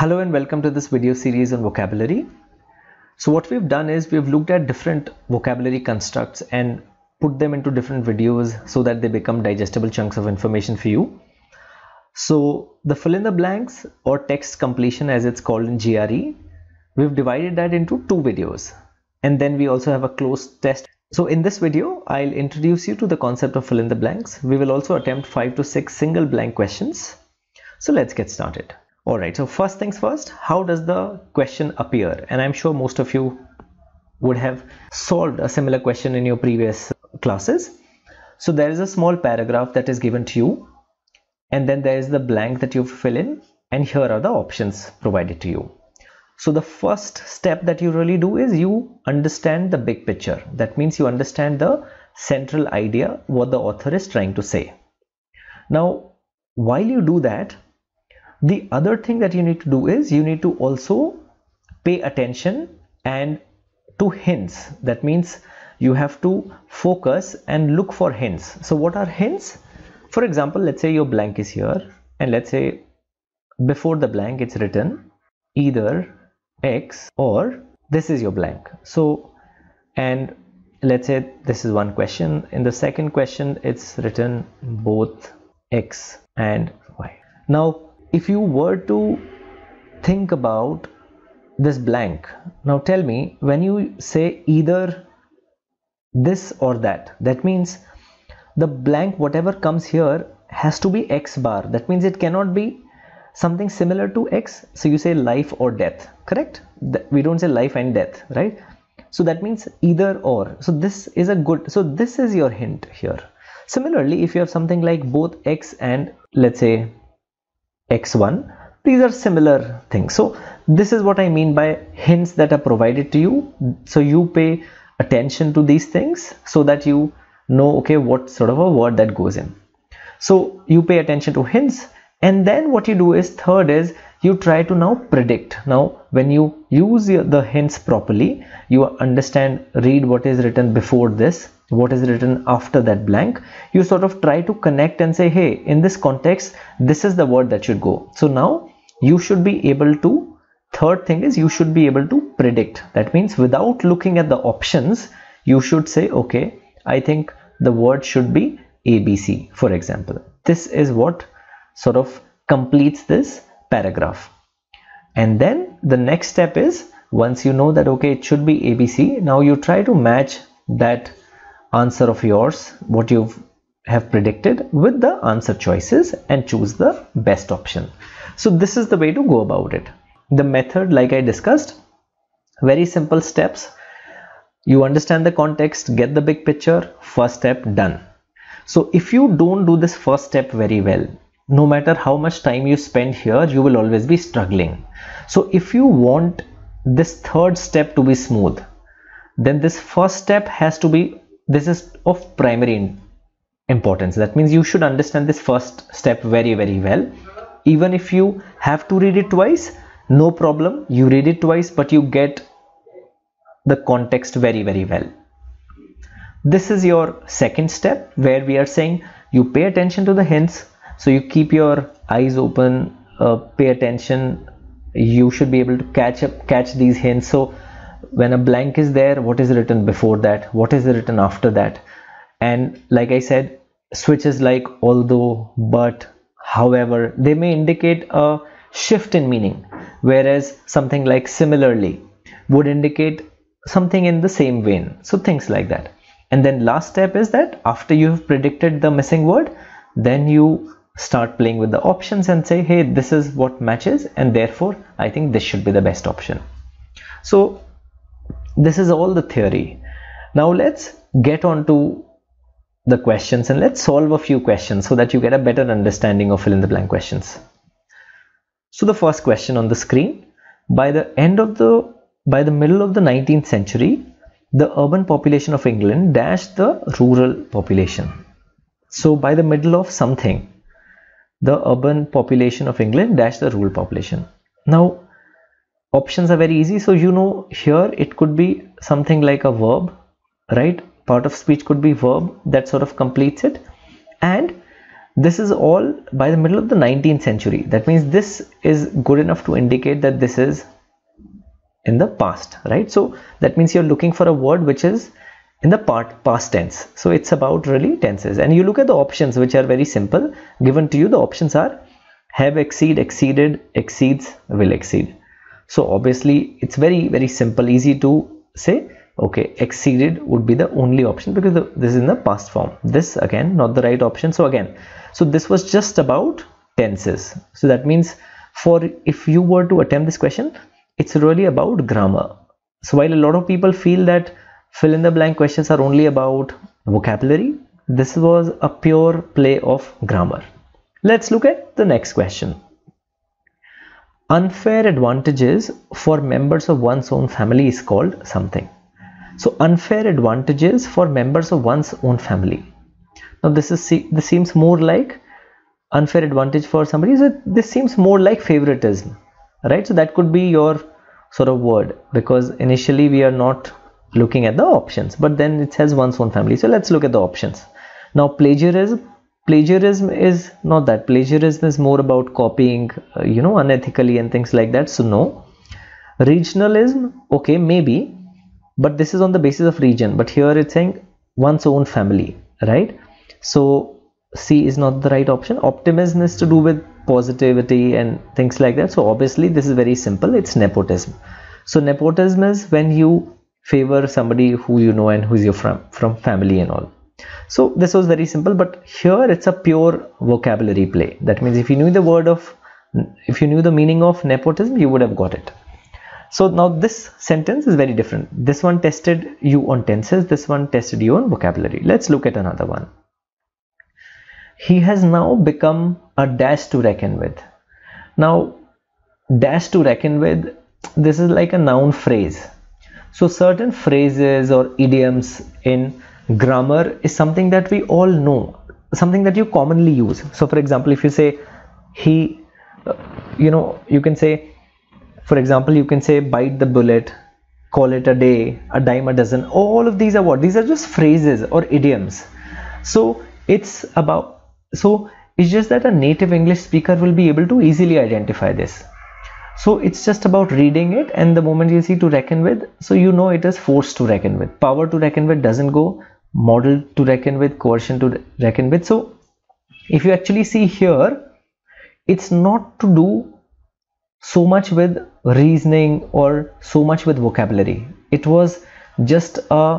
Hello and welcome to this video series on vocabulary. So what we've done is we've looked at different vocabulary constructs and put them into different videos so that they become digestible chunks of information for you. So the fill in the blanks or text completion, as it's called in GRE, we've divided that into two videos, and then we also have a closed test. So in this video, I'll introduce you to the concept of fill in the blanks. We will also attempt 5 to 6 single blank questions. So let's get started. Alright, so first things first, how does the question appear? And I'm sure most of you would have solved a similar question in your previous classes. So there is a small paragraph that is given to you, and then there is the blank that you fill in, and here are the options provided to you. So the first step that you really do is you understand the big picture. That means you understand the central idea, what the author is trying to say. Now, while you do that, the other thing that you need to do is you need to also pay attention and to hints. That means you have to focus and look for hints. So what are hints? For example, let's say your blank is here, and let's say before the blank it's written either X or this is your blank. So, and let's say this is one question. In the second question it's written both X and Y. Now if you were to think about this blank, now tell me, when you say either this or that, that means the blank, whatever comes here, has to be X bar. That means it cannot be something similar to X. So you say life or death, correct? We don't say life and death, right? So that means either or. So this is a good, so this is your hint here. Similarly, if you have something like both X and let's say X1, these are similar things. So this is what I mean by hints that are provided to you. So you pay attention to these things so that you know, okay, what sort of a word that goes in. So you pay attention to hints, and then what you do is, third is you try to now predict. Now when you use the hints properly, you understand, read what is written before this, what is written after that blank. You sort of try to connect and say, hey, in this context, this is the word that should go. So now you should be able to, third thing is you should be able to predict. That means without looking at the options, you should say, okay, I think the word should be ABC, for example. This is what sort of completes this paragraph. And then the next step is, once you know that, okay, it should be ABC, now you try to match that answer of yours, what you have predicted, with the answer choices and choose the best option. So this is the way to go about it. The method, like I discussed, very simple steps. You understand the context, get the big picture, first step done. So if you don't do this first step very well, no matter how much time you spend here, you will always be struggling. So if you want this third step to be smooth, then this first step has to be, this is of primary importance. That means you should understand this first step very, very well. Even if you have to read it twice, no problem. You read it twice, but you get the context very, very well. This is your second step, where we are saying you pay attention to the hints. So you keep your eyes open, pay attention. You should be able to catch these hints. So when a blank is there, what is written before that, what is written after that, and like I said, switches like although, but, however, they may indicate a shift in meaning, whereas something like similarly would indicate something in the same vein. So things like that. And then last step is that after you have predicted the missing word, then you start playing with the options and say, hey, this is what matches, and therefore I think this should be the best option. So this is all the theory. Now let's get on to the questions, and let's solve a few questions so that you get a better understanding of fill in the blank questions. So the first question on the screen: by the middle of the 19th century, the urban population of England dashed the rural population. So by the middle of something, the urban population of England dashed the rural population. Now options are very easy. So you know, here it could be something like a verb, right? Part of speech could be verb that sort of completes it. And This is all by the middle of the 19th century. That means this is good enough to indicate that this is in the past, right? So that means you're looking for a word which is in the past tense. So it's about really tenses. And you look at the options, which are very simple. Given to you, the options are have, exceed, exceeded, exceeds, will exceed. So obviously it's very, very simple, easy to say, okay, exceeded would be the only option because this is in the past form. This again, not the right option. So again, so this was just about tenses. So that means if you were to attempt this question, it's really about grammar. So while a lot of people feel that fill in the blank questions are only about vocabulary, this was a pure play of grammar. Let's look at the next question. Unfair advantages for members of one's own family is called something. So unfair advantages for members of one's own family. Now this seems more like unfair advantage for somebody. So this seems more like favoritism, right? So that could be your sort of word, because initially we are not looking at the options, but then it says one's own family. So let's look at the options. Now plagiarism is not that. Plagiarism is more about copying, unethically and things like that. So no. Regionalism, okay, maybe, but this is on the basis of region. But here it's saying one's own family, right? So C is not the right option. Optimism is to do with positivity and things like that. So obviously this is very simple. It's nepotism. So nepotism is when you favor somebody who you know and who's your from family and all. So this was very simple, but here it's a pure vocabulary play. That means if you knew the meaning of nepotism, you would have got it. So now this sentence is very different. This one tested you on tenses, this one tested you on vocabulary. Let's look at another one. He has now become a dash to reckon with. Now dash to reckon with, this is like a noun phrase. So certain phrases or idioms in grammar is something that we all know, something that you commonly use. So for example, if you say he, you can say, for example, you can say bite the bullet, call it a day, a dime a dozen. All of these are what? These are just phrases or idioms. So it's just that a native English speaker will be able to easily identify this. So it's just about reading it, and the moment you see to reckon with, so you know it is force to reckon with. Power to reckon with doesn't go, model to reckon with, coercion to reckon with. So if you actually see here, it's not to do so much with reasoning or so much with vocabulary. It was just a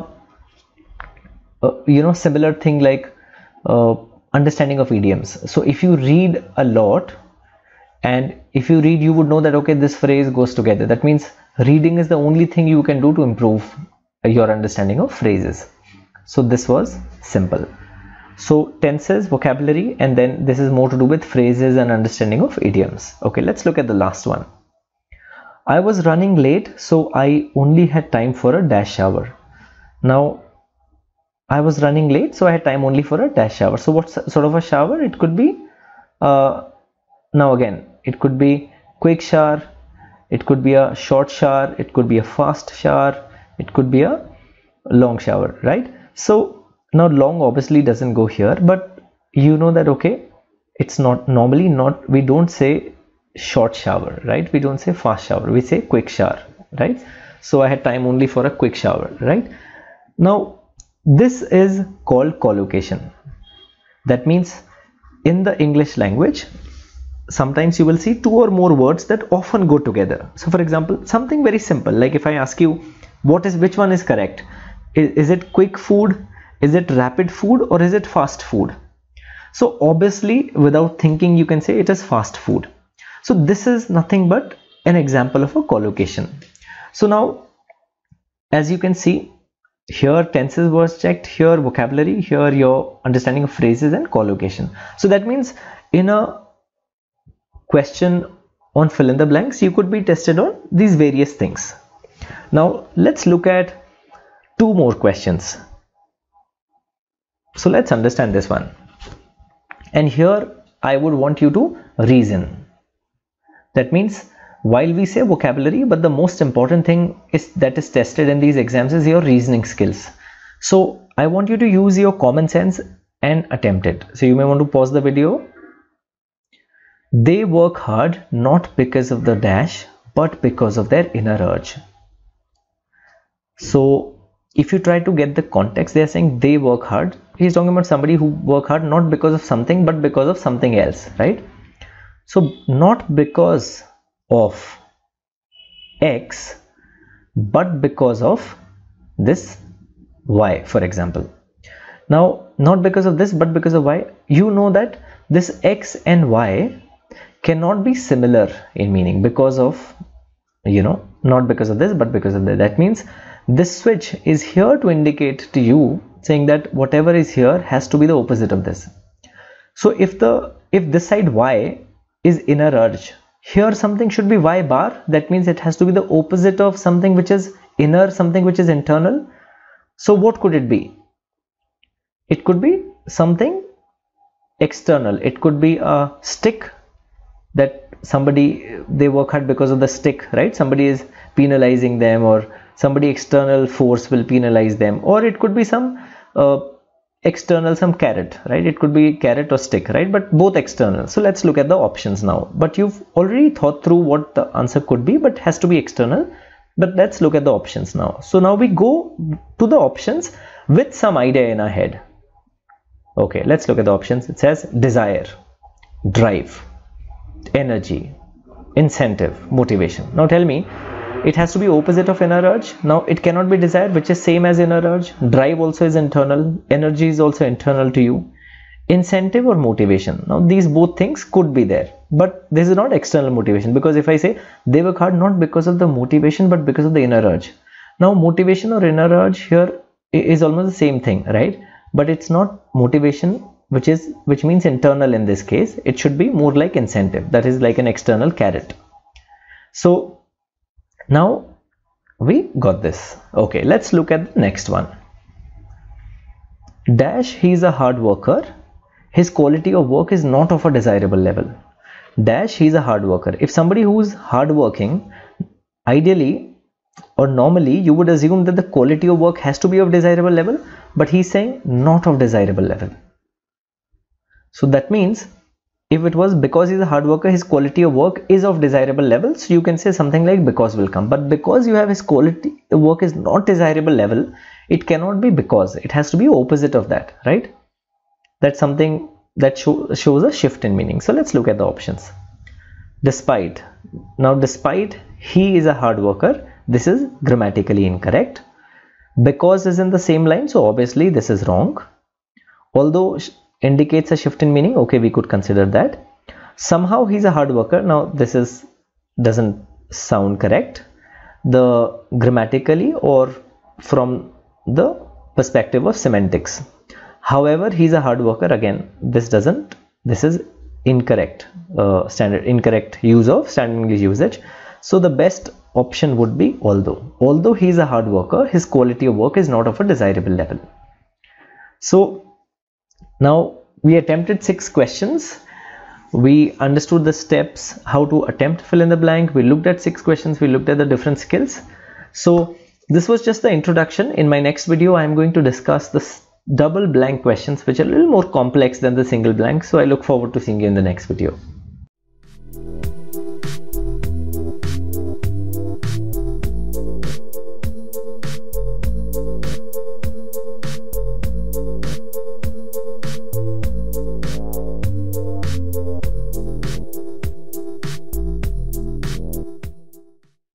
similar thing like understanding of idioms. So if you read a lot, and if you read, you would know that okay, this phrase goes together. That means reading is the only thing you can do to improve your understanding of phrases. So this was simple. So tenses, vocabulary, and then this is more to do with phrases and understanding of idioms. Okay, let's look at the last one. I was running late, so I only had time for a dash shower. Now I was running late, so I had time only for a dash shower. So what sort of a shower? It could be now again, it could be quick shower, it could be a short shower, it could be a fast shower, it could be a long shower, right? So now long obviously doesn't go here, but you know that okay, it's not normally not, we don't say short shower, right? We don't say fast shower, we say quick shower, right? So I had time only for a quick shower, right? Now this is called collocation. That means in the English language, sometimes you will see two or more words that often go together. So for example, something very simple, like if I ask you which one is correct, is it quick food, is it rapid food, or is it fast food? So obviously without thinking you can say it is fast food. So this is nothing but an example of a collocation. So now as you can see, here tenses was checked, here vocabulary, here your understanding of phrases and collocation. So that means in a question on fill in the blanks, you could be tested on these various things. Now let's look at two more questions. So let's understand this one. And here I would want you to reason. That means while we say vocabulary, but the most important thing is that is tested in these exams is your reasoning skills. So I want you to use your common sense and attempt it. So you may want to pause the video. They work hard not because of the dash but because of their inner urge. So if you try to get the context, they are saying they work hard. He's talking about somebody who work hard not because of something but because of something else, right? So not because of X but because of this Y, for example. Now not because of this but because of Y, you know that this X and Y cannot be similar in meaning because of, you know, not because of this but because of that. That means this switch is here to indicate to you, saying that whatever is here has to be the opposite of this. So if this side Y is inner urge, here something should be Y bar. That means it has to be the opposite of something which is inner, something which is internal. So what could it be? It could be something external. It could be a stick, that somebody, they work hard because of the stick, right? Somebody is penalizing them, or somebody external force will penalize them, or it could be some external, some carrot, right? It could be carrot or stick, right? But both external. So let's look at the options now. But you've already thought through what the answer could be, but has to be external. But let's look at the options now. So now we go to the options with some idea in our head. Okay, let's look at the options. It says desire, drive, energy, incentive, motivation. Now tell me, it has to be opposite of inner urge. Now it cannot be desire, which is same as inner urge. Drive also is internal. Energy is also internal to you. Incentive or motivation. Now these both things could be there, but this is not external motivation, because if I say they work hard not because of the motivation but because of the inner urge. Now motivation or inner urge here is almost the same thing, right? But it's not motivation, which means internal in this case. It should be more like incentive, that is like an external carrot. So now we got this. Okay, let's look at the next one. Dash, he is a hard worker. His quality of work is not of a desirable level. Dash, he is a hard worker. If somebody who is hard working, ideally or normally you would assume that the quality of work has to be of desirable level, but he's saying not of desirable level. So that means if it was because he's a hard worker, his quality of work is of desirable level, so you can say something like because will come. But because you have his quality of work is not desirable level, it cannot be because. It has to be opposite of that, right? That's something that shows a shift in meaning. So let's look at the options. Despite. Now despite he is a hard worker, this is grammatically incorrect. Because is in the same line, so obviously this is wrong. Although indicates a shift in meaning, okay, we could consider that. Somehow he's a hard worker. Now this doesn't sound correct. The grammatically or from the perspective of semantics. However, he's a hard worker, again this is incorrect, incorrect use of standard English usage. So the best option would be although he is a hard worker, his quality of work is not of a desirable level. So now we attempted 6 questions. We understood the steps, how to attempt fill in the blank. We looked at 6 questions. We looked at the different skills. So this was just the introduction. In my next video, I am going to discuss the double blank questions, which are a little more complex than the single blank. So I look forward to seeing you in the next video.